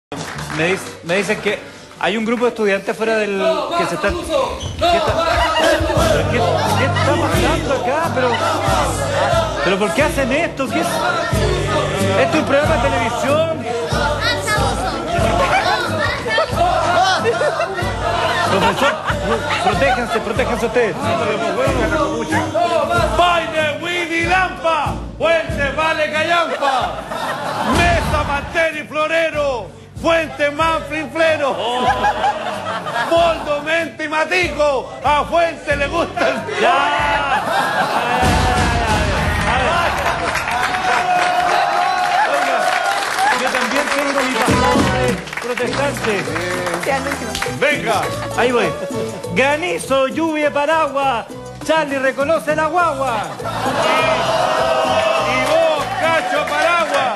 Me dicen que hay un grupo de estudiantes fuera del... que se están... ¿Qué está pasando acá? ¿Pero por qué hacen esto? ¿Qué es? ¿Esto es un programa de televisión? Profesor, protéjanse ustedes. Baile, Winnie Lampa, Fuente, Vale, Callampa, Mesa, Mantel y Florero, Fuente, Manfred, Flero, Boldo, Mente y Matico, a Fuente le gusta el... ¡Ya! Yo también tengo mi pasado de protestante. Venga. Ahí voy. Granizo, lluvia, paraguas. Charlie reconoce la guagua. Y vos, Cacho Paraguas.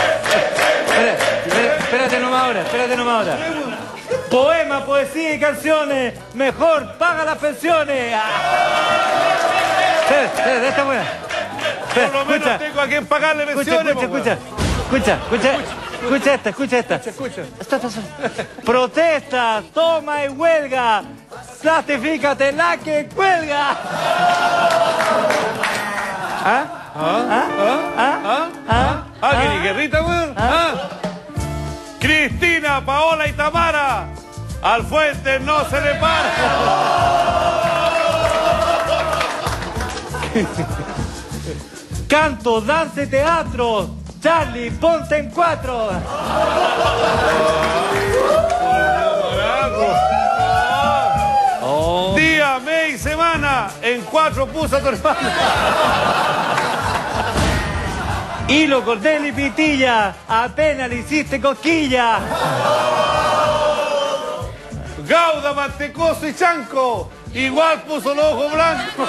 Espérate nomás ahora. Poema, poesía y canciones. Mejor paga las pensiones. Espérate, esta buena. Por lo menos tengo a quien pagarle pensiones. Escucha esta. Protesta, toma y huelga. Plastifícate la que cuelga. ¿Alguien y guerrita, weón? Cristina, Paola y Tamara. Al Fuente no se le para. Canto, danza y teatro. Charlie, ponte en 4. Día, mes y semana. En 4 puso a tu hermana. Hilo, cordel y pitilla. Apenas le hiciste cosquilla. Gauda, mantecoso y chanco. Igual puso los ojos blancos.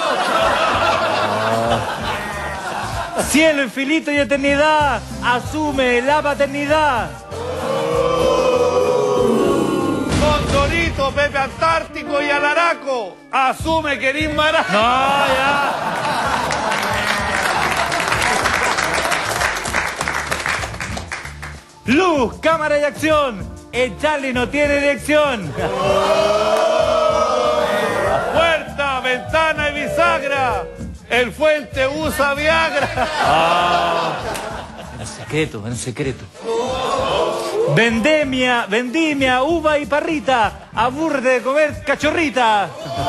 Cielo infinito y eternidad, asume la paternidad. Condorito, Pepe Antártico y Alaraco, asume que eres maraco. No, ya. Luz, cámara y acción. El Charlie no tiene dirección. Puerta, ventana y bisagra. El Fuente usa Viagra. En secreto. Vendimia, uva y parrita. Aburre de comer cachorrita.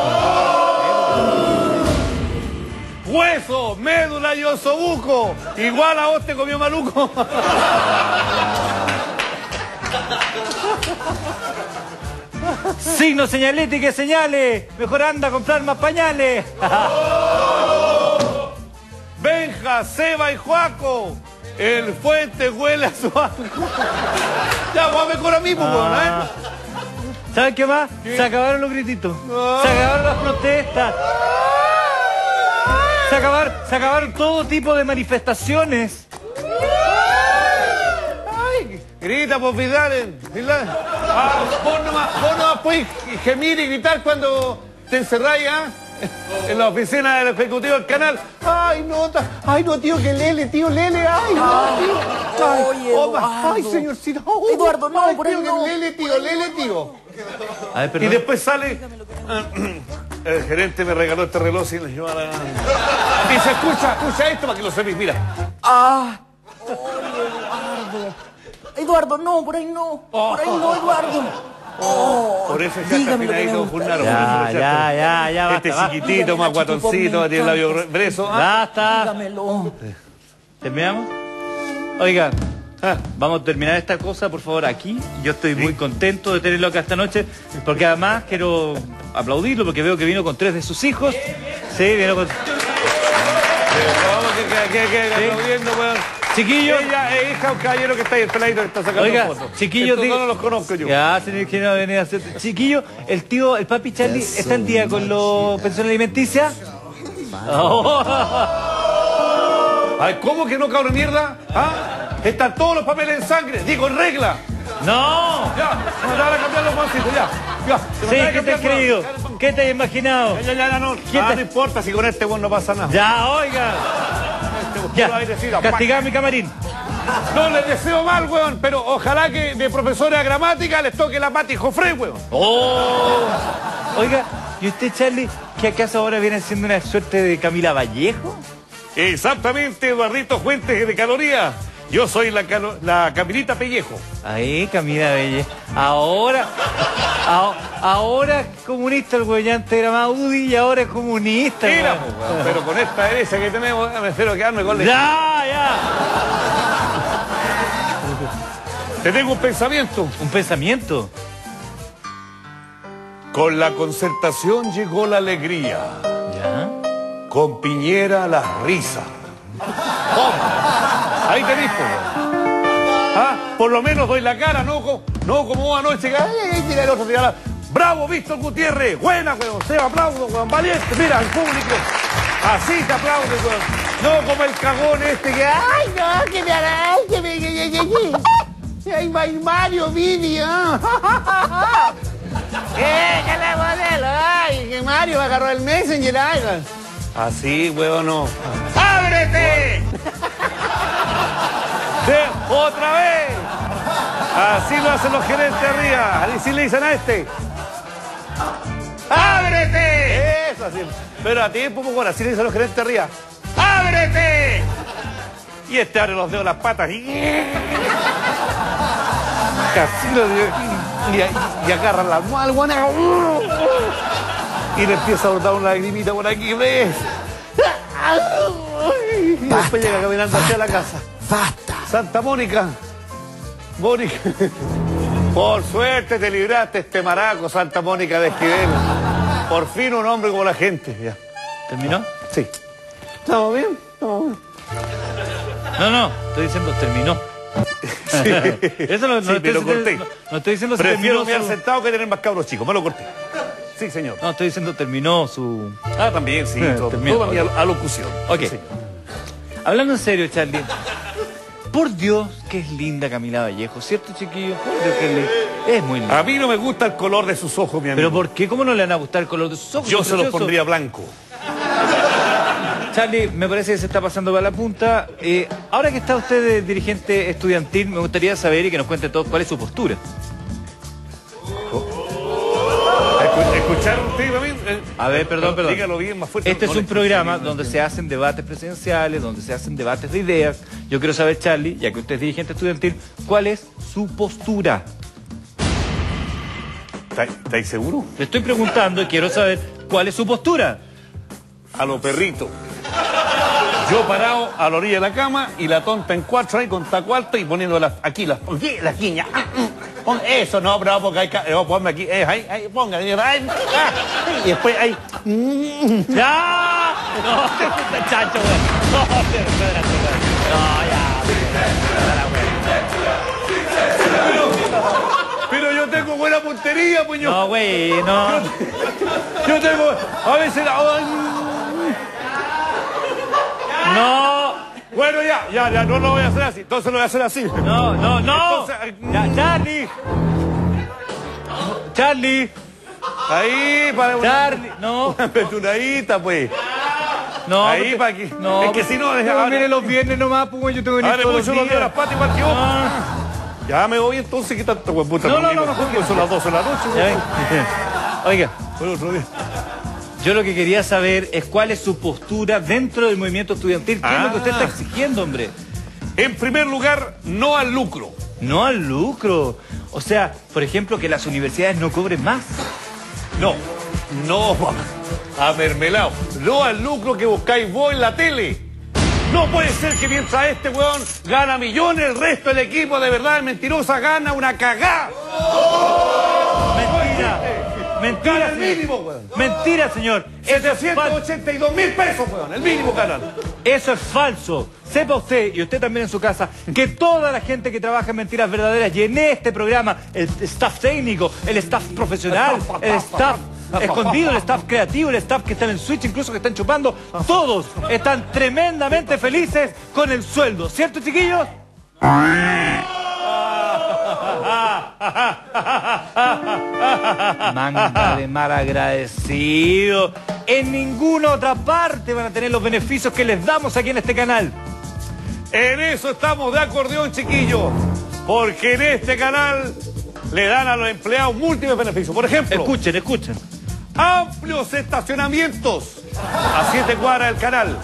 Hueso, médula y osobuco. Igual a vos te comió maluco. Signo señalética y señale. Mejor anda a comprar más pañales. Benja, Seba y Juaco. El Fuente huele a su asco. Ya, vamos mejor a mí, pues, weón, ¿eh? ¿Sabes qué más? ¿Qué? Se acabaron los grititos. No. Se acabaron las protestas. Se acabaron todo tipo de manifestaciones. Ay, grita, pues, Vidal. Vos nomás puedes gemir y gritar cuando te encerráis, ¿ah? En la oficina del ejecutivo del canal. Ay, no, tío, que Lele, tío, Lele. Ay, no, tío. Ay, ay, señorcito. Eduardo, no, ay, por ahí tío, no. que Lele, tío. A ver, perdón. Y después sale... El gerente me regaló este reloj sin le llevar a... Dice, escucha esto para que lo sepáis, mira. Eduardo, no, por ahí no. Por ahí no, Eduardo. Por eso ya está afinadito Furnaro. Ya, Este basta, chiquitito, más guatoncito, tiene el labio grueso. Basta. Dígamelo. ¿Terminamos? Oigan, vamos a terminar esta cosa, por favor, aquí. Yo estoy muy contento de tenerlo acá esta noche, porque además quiero aplaudirlo, porque veo que vino con 3 de sus hijos. Sí, vino con... Aplaudiendo, weón. Chiquillos. Ella es hija de un caballero que está ahí, el peladito que está sacando Oiga, fotos. chiquillos, Estos no los conozco yo. Ya, señor, que no venía a hacer... Chiquillo, el papi Charlie está al día con los pensiones alimenticias. Ay, ¿cómo que no, cabrón de mierda? Están todos los papeles en sangre, digo, en regla. ¡No! Ya, se me van a cambiar los pancitos, ya. Sí, ¿qué te has creído? ¿Qué te has imaginado? Ya, no. No importa si con este weón no pasa nada. Ya, oiga. Este Ya, puro airecito, castigado mi camarín. No les deseo mal, weón, pero ojalá que de profesora de gramática les toque la Pati Jofré, weón. ¡Oh! Oiga, ¿y usted, Charlie, que acaso ahora viene siendo una suerte de Camila Vallejo? Exactamente, Eduardito Fuentes de Calorías. Yo soy la Camilita Pellejo. Ahí, Camila Vallejo. Ahora es comunista el güey, ya antes era más UDI y ahora es comunista. Mira, güey. pues, weón, pero con esta herencia que tenemos, me espero quedarme con la... ¡Ya! Te tengo un pensamiento. ¿Un pensamiento? Con la concertación llegó la alegría. ¿Ya? Con Piñera las risas. Toma. Ahí te dijo. ¿Ah? Por lo menos doy la cara, no como anoche. Tira el otro, tira la... ¡Bravo, Víctor Gutiérrez! ¡Buena, weón! ¡Se aplaudo, weón! ¡Valiente! Mira, el público. Así te aplaude, weón. No como el cagón este que... ¡Ay, no! ¡Que me hará! ¡Que me... ¡Ay, Mario, Vini! ¡Que la modelo! ¡Ay, que Mario me agarró el Messenger! ¡Ay! Así, weón, no. ¡Ábrete! ¡Otra vez! Así lo hacen los gerentes arriba. Así le dicen a este. ¡Ábrete! Eso, así. Pero a tiempo, pues, así le dicen los gerentes arriba. ¡Ábrete! Y este abre los dedos, las patas. Casi lo dio. Y agarra la almohada, guana. Y le empieza a botar una lagrimita por aquí, ¿ves? Y después llega caminando hacia la casa. ¡Basta! Santa Mónica. Mónica. Por suerte te libraste este maraco, Santa Mónica de Esquivel. Por fin un hombre como la gente. Ya. ¿Terminó? Sí. ¿Estamos bien? ¿Estamos bien? No, estoy diciendo terminó. Sí. Eso no Sí, me lo corté. No estoy diciendo si Prefiero terminó quedar sentado que tener más cabros chicos. Me lo corté. Sí, señor. No, estoy diciendo terminó su... Ah, también, sí. Terminó. Toda mi alocución. Ok. Sí, señor. Hablando en serio, Charlie. Por Dios, que es linda Camila Vallejo, ¿cierto, chiquillo? Por Dios, que es linda. Es muy linda. A mí no me gusta el color de sus ojos, mi amigo. ¿Pero por qué? ¿Cómo no le van a gustar el color de sus ojos? Yo Es se los precioso. pondría blanco. Charlie, me parece que se está pasando para la punta. Ahora que está usted de dirigente estudiantil, me gustaría saber y que nos cuente todo cuál es su postura. ¿Escucharon usted también? A ver, perdón. Dígalo bien, más fuerte. Este No es le un escuché programa bien, no donde entiendo. se hacen debates presidenciales, donde se hacen debates de ideas. Yo quiero saber, Charlie, ya que usted es dirigente estudiantil, ¿cuál es su postura? ¿Estáis seguros? Le estoy preguntando y quiero saber cuál es su postura. A los perritos. Yo parado a la orilla de la cama y la tonta en cuatro ahí con taco alto y poniendo aquí las quiñas. Eso no, bravo, porque hay que... ponme aquí, ahí, ponga. Y después ahí... ¡Ya! No, chacho, güey. No, espérate, güey. No, ya. Pero yo tengo buena puntería, pues yo... No, güey, no. Yo tengo... A veces... No. Bueno, ya, no lo voy a hacer así. Entonces lo voy a hacer así. No. Entonces, Ya, Charlie. ahí, para... Charlie, no. Petudadita, pues. No. Ahí, porque- para que... No, es que si no... mire los viernes nomás, pues yo tengo que venir Abre todos mucho los los dedos días. las patas igual que vos. Ah. Ya me voy entonces, ¿qué tanto, güey, puta? No, conmigo? mejor que... Son las 12 de la noche, Ya güey. ven. Oiga, Fue otro día. yo lo que quería saber es cuál es su postura dentro del movimiento estudiantil. ¿Qué es lo que usted está exigiendo, hombre? En primer lugar, no al lucro. No al lucro. O sea, por ejemplo, que las universidades no cobren más. No a mermelado. No al lucro que buscáis vos en la tele. No puede ser que mientras este weón gana millones, el resto del equipo de verdad mentirosa gana una cagada. Mentira. Mentira, Gana el señor. mínimo, weón. Mentira, señor. Eso es falso. 782.000 pesos, weón. El mínimo ganan. Eso es falso. Sepa usted, y usted también en su casa, que toda la gente que trabaja en Mentiras Verdaderas y en este programa, el staff técnico, el staff profesional, el staff escondido, el staff creativo, el staff que está en el switch, incluso que están chupando, todos están tremendamente felices con el sueldo. ¿Cierto, chiquillos? Manga de mal agradecido. En ninguna otra parte van a tener los beneficios que les damos aquí en este canal. En eso estamos de acordeón, chiquillos. Porque en este canal le dan a los empleados múltiples beneficios. Por ejemplo, Escuchen. amplios estacionamientos a 7 cuadras del canal.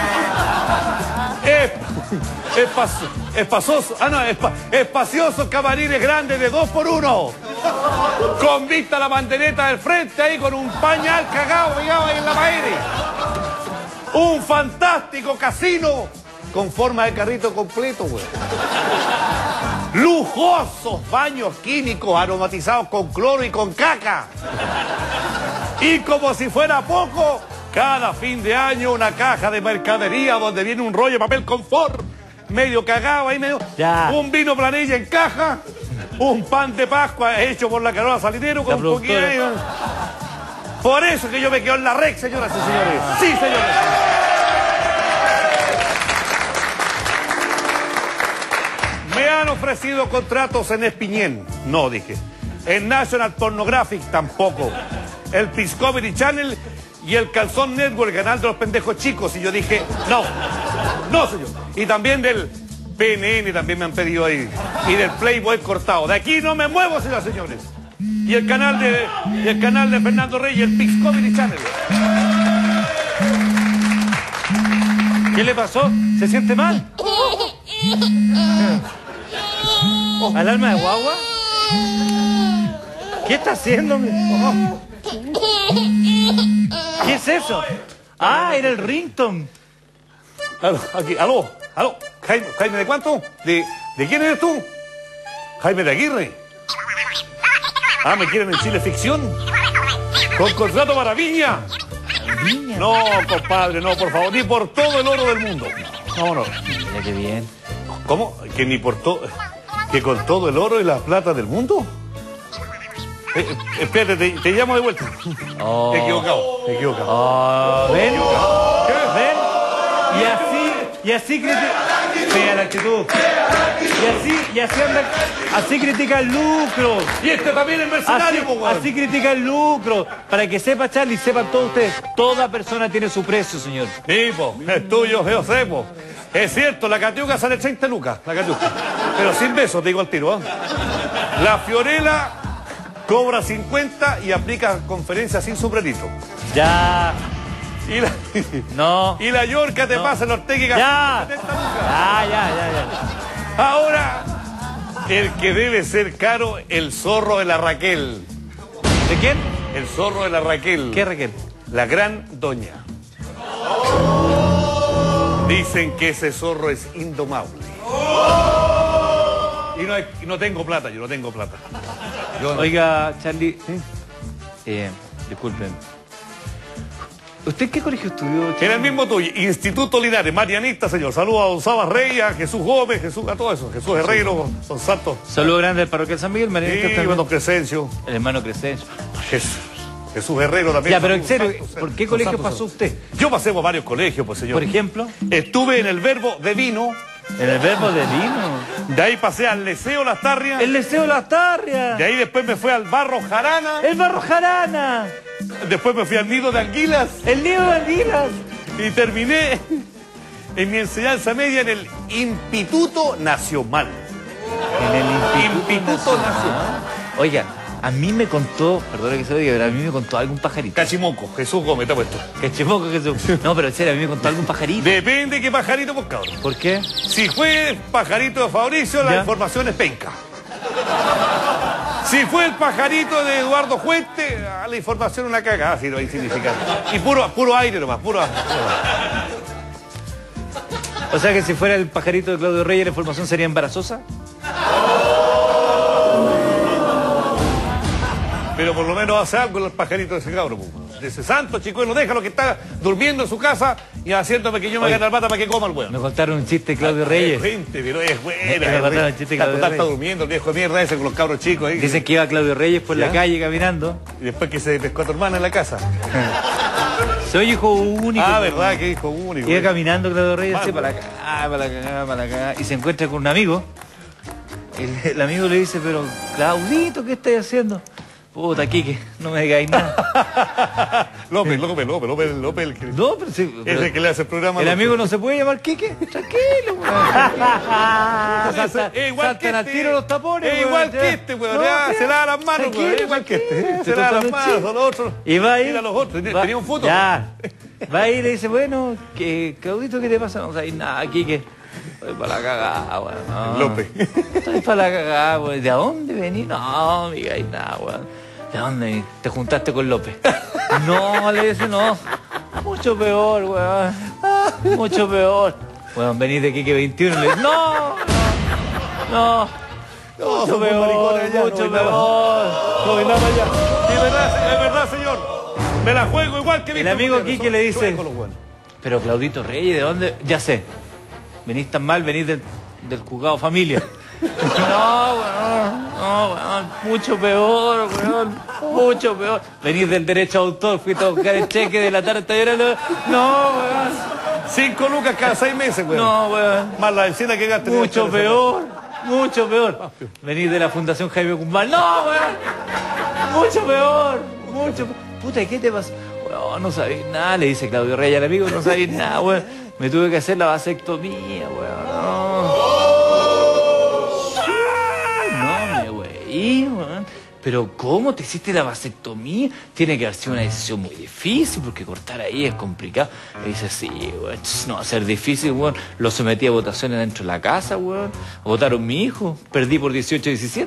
Espaciosos camarines grandes de 2x1. Con vista a la bandereta del frente ahí con un pañal cagado pegado ahí en la pared. Un fantástico casino con forma de carrito completo, güey. Lujosos baños químicos aromatizados con cloro y con caca. Y como si fuera poco, cada fin de año una caja de mercadería donde viene un rollo de papel confort, medio cagado ahí, medio... Ya. Un vino planilla en caja, un pan de Pascua hecho por la Carola Salinero con un poquito ahí. Por eso que yo me quedo en la REC, señoras y señores. Sí, señores. Me han ofrecido contratos en Espiñén. No, dije. En National Pornographic tampoco. El Discovery Channel y el Calzón Network, el canal de los pendejos chicos. Y yo dije, no, señor. Y también del PNN también me han pedido ahí. Y del Playboy cortado. De aquí no me muevo, señoras y señores. Y el canal de Fernando Reyes, el Discovery Channel. ¿Qué le pasó? ¿Se siente mal? ¿Alarma de guagua? ¿Qué está haciendo? ¿Qué es eso? Ah, era el ringtone. Aló. Jaime, ¿de cuánto? ¿De quién eres tú? Jaime de Aguirre. Ah, ¿me quieren en Chile Ficción? Con contrato para Viña. No, compadre, no, por favor, ni por todo el oro del mundo. No. Mira qué bien. ¿Cómo? ¿Que ni por todo... ¿Que con todo el oro y la plata del mundo? Espérate, te llamo de vuelta. Oh. He equivocado. Oh, ¿ven? Y así critica... Fea la actitud. Y así anda... Así critica el lucro. Y este también es mercenario, así critica el lucro. Para que sepa, Charlie, sepan todos ustedes, toda persona tiene su precio, señor. Sí, po, es tuyo, yo sé, po. Es cierto, la catiuca sale 30 lucas, la catiuca. Pero sin besos, te digo al tiro, ¿eh? La Fiorella cobra 50 y aplica conferencias sin sombrerito. Ya. No. Y la Yorca te pasa en Ortega. Ya. 70 lucas. Ya. Ahora, el que debe ser caro, el zorro de la Raquel. ¿De quién? El zorro de la Raquel. ¿Qué Raquel? La gran doña. Dicen que ese zorro es indomable. Y no tengo plata, yo no tengo plata. Oiga, Charlie, disculpen. ¿Usted en qué colegio estudió, Charlie? En el mismo tuyo, Instituto Linares, marianista, señor. Saludos a don Sabas Reyes, a Jesús Gómez, a todo eso. Jesús Herrero, son santos. Saludo grande al parroquial San Miguel, marianista. Sí, don Crescencio. El hermano Crescencio. Jesús Herrero también. Ya, pero en serio, ¿por qué colegio pasó usted? Yo pasé por varios colegios, pues, señor. Por ejemplo, estuve en el Verbo de Vino. en el Verbo de Vino. De ahí pasé al Liceo Las Tarrias. El Liceo Las Tarrias. De ahí después me fui al Barro Jarana. El Barro Jarana. Después me fui al Nido de Anguilas. El Nido de Anguilas. Y terminé en mi enseñanza media en el Instituto Nacional. En el Instituto Nacional. Oiga, a mí me contó, perdona que se lo diga, pero a mí me contó algún pajarito. Cachimoco, Jesús Gómez, te ha puesto. Cachimoco, Jesús. No, pero en serio, a mí me contó algún pajarito. Depende qué pajarito, pues, cabrón. ¿Por qué? Si fue pajarito de Fabricio, la información es penca. Si fue el pajarito de Eduardo Fuente, la información es una cagada, si no hay significado. Y puro aire nomás, puro aire. O sea que si fuera el pajarito de Claudio Reyes, la información sería embarazosa. Pero por lo menos hace algo el pajarito de ese cabro, pues. De ese santo chicuelo, déjalo que está durmiendo en su casa y haciéndome que yo me gane la pata para que coma el weón. Me contaron un chiste de Claudio Reyes. Gente, pero es buena. Me contaron un chiste de Claudio Reyes. Está durmiendo el viejo de mierda ese con los cabros chicos ahí. Dicen que iba Claudio Reyes por la calle caminando. Y después que se pescó a tu hermana en la casa. Soy hijo único. Ah, ¿verdad? Que hijo único. Iba caminando Claudio Reyes así para acá. Y se encuentra con un amigo. El amigo le dice, pero Claudito, ¿qué estás haciendo? Puta, Quique, no me digáis nada. López, el que... No, pero sí. Es el que le hace el programa. ¿El amigo no se puede llamar Quique? Tranquilo, weón. Saltan al tiro los tapones, Es weón, igual ya. que este, weón. No, ya, ya. se lava las manos, Tranquilo, weón. Igual que este. tranquilo, Se lava las totalmente. manos, los otros. Y va ahí. Mira los otros. va- Tenía un foto. Ya. Va ahí y le dice, bueno, Claudito, ¿qué te pasa? No sabes nada, Quique. Estoy para la cagada, weón. No. López. Estoy para la cagada, weón. ¿De dónde venís? No, amiga, y nada, weón. ¿De dónde te juntaste con López? No, le dice, no. Mucho peor, weón. Mucho peor. Weón, venís de Quique 21 y le dice, no. Mucho somos peor, maricones allá, mucho no hay nada. peor. No, nada allá. Sí, es verdad, señor. Me la juego igual que El Víctor amigo Gutiérrez. Quique le dice, Chueco los weones. pero Claudito Reyes, ¿de dónde? Ya sé. Venís tan mal, venís del juzgado familia. No, weón, mucho peor, weón, mucho peor. Venís del derecho a autor, fuiste a buscar el cheque de la tarde, no, weón, 5 lucas cada 6 meses, weón. no, weón, Más la encina que gaste. mucho peor, mucho peor. Venís de la Fundación Jaime Guzmán, no, weón, mucho peor, mucho peor. Puta, ¿y qué te pasó? Weón, no sabéis nada, le dice Claudio Reyes al amigo, no sabéis nada, weón. Me tuve que hacer la vasectomía, weón, no. No, me güey, weón. Pero ¿cómo te hiciste la vasectomía? Tiene que haber sido una decisión muy difícil, porque cortar ahí es complicado. Me dice, sí, weón, no va a ser difícil, weón. Lo sometí a votaciones dentro de la casa, weón. Votaron mi hijo. Perdí por 18-17.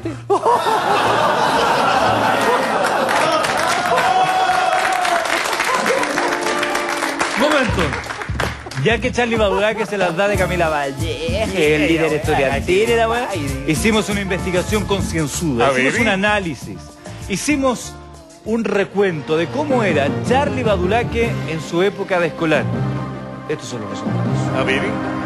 Momento. Ya que Charly Badulaque se las da de Camila Valleje, el líder estudiantil y la weá, hicimos una investigación concienzuda, hicimos un análisis, hicimos un recuento de cómo era Charly Badulaque en su época de escolar. Estos son los resultados. A ver.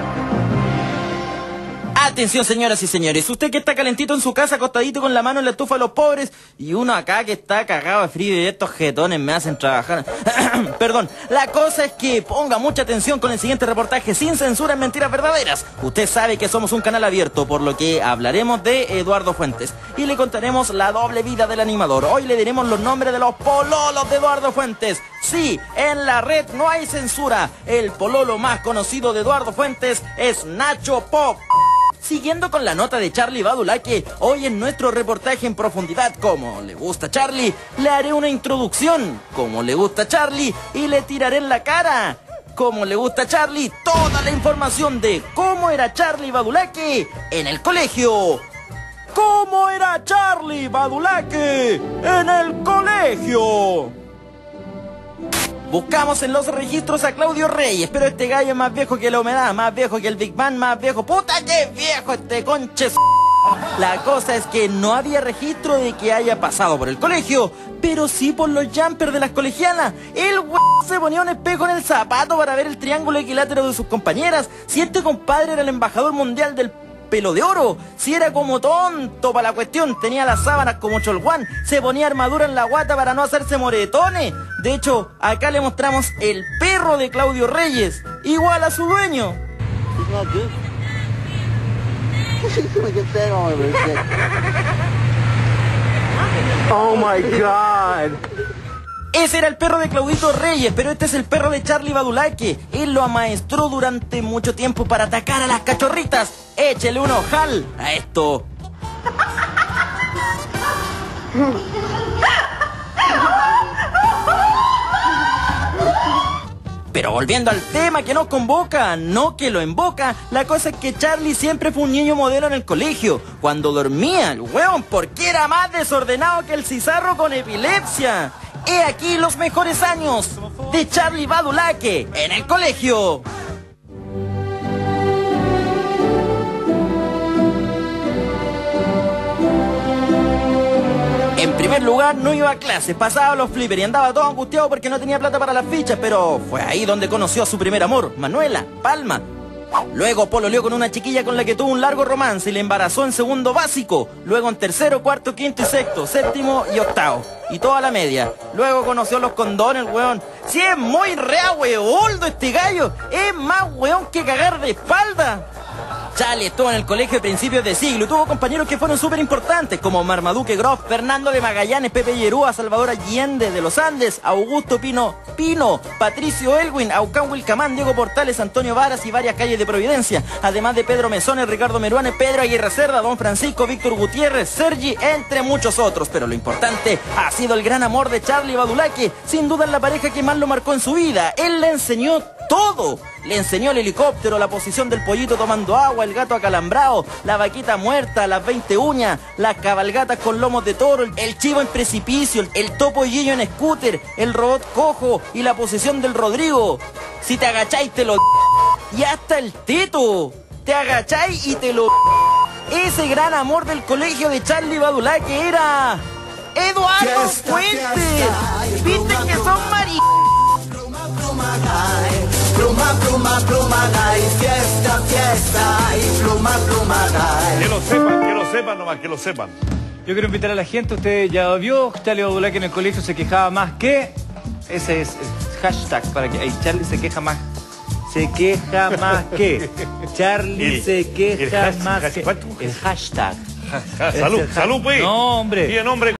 Atención, señoras y señores, usted que está calentito en su casa, acostadito con la mano en la estufa de los pobres, y uno acá que está cagado de frío y estos jetones me hacen trabajar. Perdón, la cosa es que ponga mucha atención con el siguiente reportaje sin censura en Mentiras Verdaderas. Usted sabe que somos un canal abierto, por lo que hablaremos de Eduardo Fuentes y le contaremos la doble vida del animador. Hoy le diremos los nombres de los pololos de Eduardo Fuentes. Sí, en la red no hay censura. El pololo más conocido de Eduardo Fuentes es Nacho Pop. Siguiendo con la nota de Charly Badulaque, hoy en nuestro reportaje en profundidad, como le gusta a Charly, le haré una introducción, como le gusta a Charly, y le tiraré en la cara, como le gusta a Charly, toda la información de cómo era Charly Badulaque en el colegio. ¿Cómo era Charly Badulaque en el colegio? Buscamos en los registros a Claudio Reyes, pero este gallo es más viejo que la humedad, más viejo que el Big Bang, más viejo... ¡Puta que viejo este conche! La cosa es que no había registro de que haya pasado por el colegio, pero sí por los jumpers de las colegialas. El se ponía un espejo en el zapato para ver el triángulo equilátero de sus compañeras. Si este compadre era el embajador mundial del pelo de oro, si era como tonto para la cuestión, tenía las sábanas como Cholguán, se ponía armadura en la guata para no hacerse moretones. De hecho, acá le mostramos el perro de Claudio Reyes, igual a su dueño. Oh my God. Ese era el perro de Claudito Reyes, pero este es el perro de Charly Badulaque. Él lo amaestró durante mucho tiempo para atacar a las cachorritas. Échele un ojal a esto. Pero volviendo al tema que nos convoca, no que lo invoca, la cosa es que Charly siempre fue un niño modelo en el colegio. Cuando dormía, el hueón, porque era más desordenado que el cizarro con epilepsia. He aquí los mejores años de Charly Badulaque en el colegio. En primer lugar, no iba a clase, pasaba los flippers y andaba todo angustiado porque no tenía plata para las fichas, pero fue ahí donde conoció a su primer amor, Manuela Palma. Luego pololeó con una chiquilla con la que tuvo un largo romance y le embarazó en segundo básico. Luego en tercero, cuarto, quinto y sexto, séptimo y octavo. Y toda la media. Luego conoció los condones, weón. Sí, es muy rea, weoldo este gallo. Es más weón que cagar de espalda. Charlie estuvo en el colegio a principios de siglo y tuvo compañeros que fueron súper importantes, como Marmaduke Groff, Fernando de Magallanes, Pepe Llerúa, Salvador Allende de los Andes, Augusto Pino, Patricio Elwin, Aucán Wilcamán, Diego Portales, Antonio Varas y varias calles de Providencia, además de Pedro Mesones, Ricardo Meruane, Pedro Aguirre Cerda, Don Francisco, Víctor Gutiérrez, Sergi, entre muchos otros. Pero lo importante ha sido el gran amor de Charlie Badulaque, sin duda la pareja que más lo marcó en su vida. Él le enseñó todo. Le enseñó el helicóptero, la posición del pollito tomando agua, el gato acalambrado, la vaquita muerta, las 20 uñas, las cabalgatas con lomos de toro, el chivo en precipicio, el topo Gillo en scooter, el robot cojo y la posición del Rodrigo. Si te agacháis te lo... Y hasta el teto. Te agacháis y te lo... Ese gran amor del colegio de Charlie Badulaque era... ¡Eduardo Fuentes! ¿Viste que son mari... Pluma, gay, fiesta, y pluma, gay. Que lo sepan nomás, que lo sepan. Yo quiero invitar a la gente, usted ya vio, Charlie Badulaque en el colegio se quejaba más que... Ese es el hashtag para que... Ahí, Charlie se queja más. Se queja más que... Charlie se queja más que... ¿Cuánto? El hashtag. Salud, pues. No, hombre. Bien, hombre.